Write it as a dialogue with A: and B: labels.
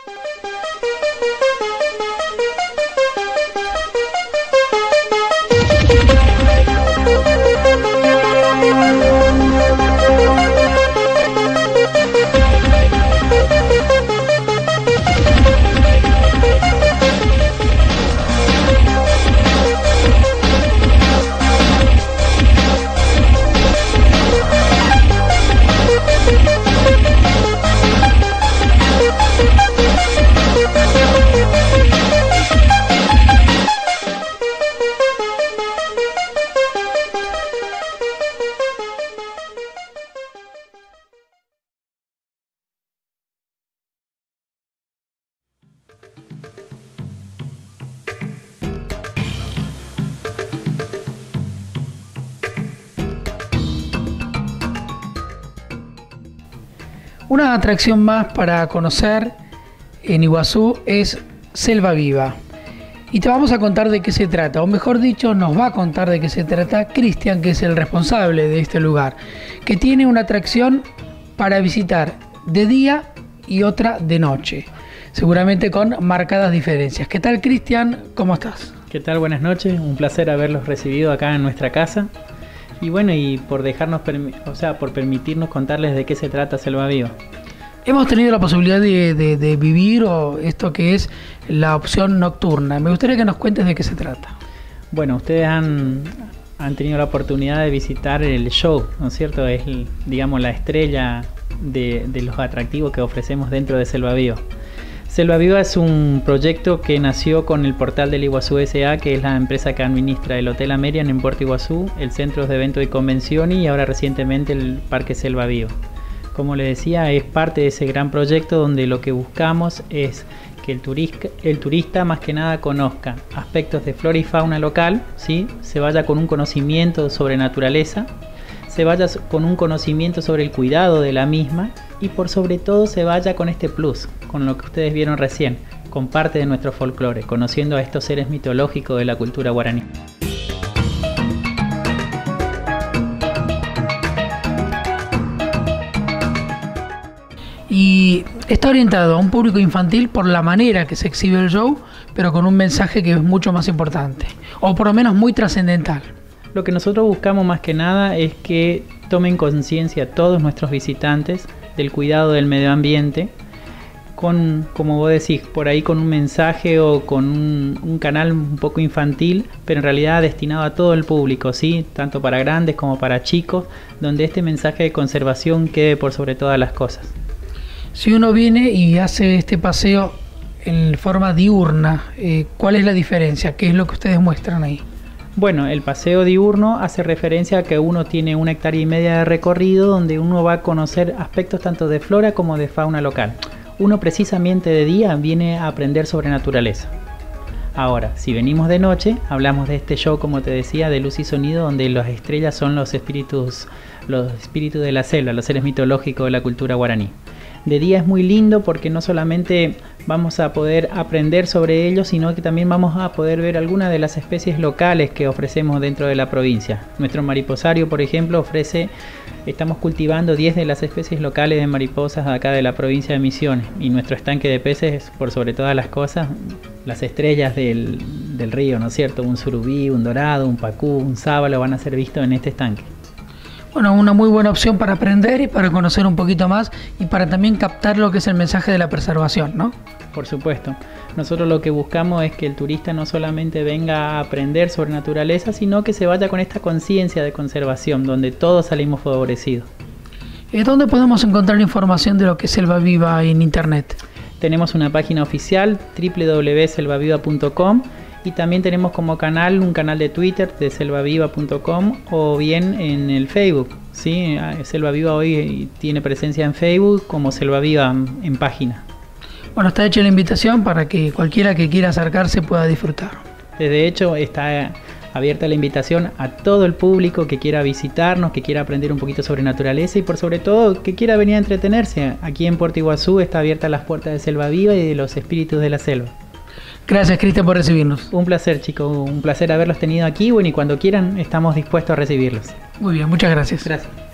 A: Una atracción más para conocer en Iguazú es Selva Viva. Y te vamos a contar de qué se trata, o mejor dicho, nos va a contar de qué se trata Cristian, que es el responsable de este lugar, que tiene una atracción para visitar de día y otra de noche, seguramente con marcadas diferencias. ¿Qué tal, Cristian? ¿Cómo estás?
B: ¿Qué tal? Buenas noches, un placer haberlos recibido acá en nuestra casa. Y bueno, y por dejarnos, por permitirnos contarles de qué se trata Selva Viva.
A: Hemos tenido la posibilidad de vivir esto que es la opción nocturna. Me gustaría que nos cuentes de qué se trata.
B: Bueno, ustedes han tenido la oportunidad de visitar el show, ¿no es cierto? Es, digamos, la estrella de los atractivos que ofrecemos dentro de Selva Viva. Selva Viva es un proyecto que nació con el portal del Iguazú S.A., que es la empresa que administra el Hotel Amerian en Puerto Iguazú, el Centro de Eventos y Convenciones y ahora recientemente el Parque Selva Viva. Como les decía, es parte de ese gran proyecto donde lo que buscamos es que el turista más que nada conozca aspectos de flora y fauna local, ¿sí? Se vaya con un conocimiento sobre naturaleza, se vaya con un conocimiento sobre el cuidado de la misma y por sobre todo se vaya con este plus, con lo que ustedes vieron recién, con parte de nuestro folclore, conociendo a estos seres mitológicos de la cultura guaraní.
A: Y está orientado a un público infantil por la manera que se exhibe el show, pero con un mensaje que es mucho más importante, o por lo menos muy trascendental.
B: Lo que nosotros buscamos más que nada es que tomen conciencia todos nuestros visitantes del cuidado del medio ambiente, con, como vos decís, por ahí con un mensaje o con un canal un poco infantil, pero en realidad destinado a todo el público, ¿sí? Tanto para grandes como para chicos, donde este mensaje de conservación quede por sobre todas las cosas.
A: Si uno viene y hace este paseo en forma diurna, ¿cuál es la diferencia? ¿Qué es lo que ustedes muestran ahí?
B: Bueno, el paseo diurno hace referencia a que uno tiene 1,5 hectáreas de recorrido donde uno va a conocer aspectos tanto de flora como de fauna local. Uno precisamente de día viene a aprender sobre naturaleza. Ahora, si venimos de noche, hablamos de este show, como te decía, de luz y sonido, donde las estrellas son los espíritus de la selva, los seres mitológicos de la cultura guaraní. De día es muy lindo porque no solamente vamos a poder aprender sobre ellos, sino que también vamos a poder ver algunas de las especies locales que ofrecemos dentro de la provincia. Nuestro mariposario, por ejemplo, estamos cultivando 10 de las especies locales de mariposas acá de la provincia de Misiones. Y nuestro estanque de peces, por sobre todas las cosas, las estrellas del río, ¿no es cierto? Un surubí, un dorado, un pacú, un sábalo van a ser vistos en este estanque.
A: Bueno, una muy buena opción para aprender y para conocer un poquito más y para también captar lo que es el mensaje de la preservación, ¿no?
B: Por supuesto. Nosotros lo que buscamos es que el turista no solamente venga a aprender sobre naturaleza, sino que se vaya con esta conciencia de conservación, donde todos salimos favorecidos.
A: ¿Dónde podemos encontrar información de lo que es Selva Viva en internet?
B: Tenemos una página oficial, www.selvaviva.com, y también tenemos como un canal de Twitter de selvaviva.com o bien en el Facebook, ¿sí? Selva Viva hoy tiene presencia en Facebook como Selva Viva en página.
A: Bueno, está hecha la invitación para que cualquiera que quiera acercarse pueda disfrutar.
B: De hecho, está abierta la invitación a todo el público que quiera visitarnos, que quiera aprender un poquito sobre naturaleza y por sobre todo que quiera venir a entretenerse. Aquí en Puerto Iguazú está abierta las puertas de Selva Viva y de los espíritus de la selva.
A: Gracias, Cristian, por recibirnos.
B: Un placer, chicos, un placer haberlos tenido aquí. Bueno, y cuando quieran estamos dispuestos a recibirlos.
A: Muy bien, muchas gracias.
B: Gracias.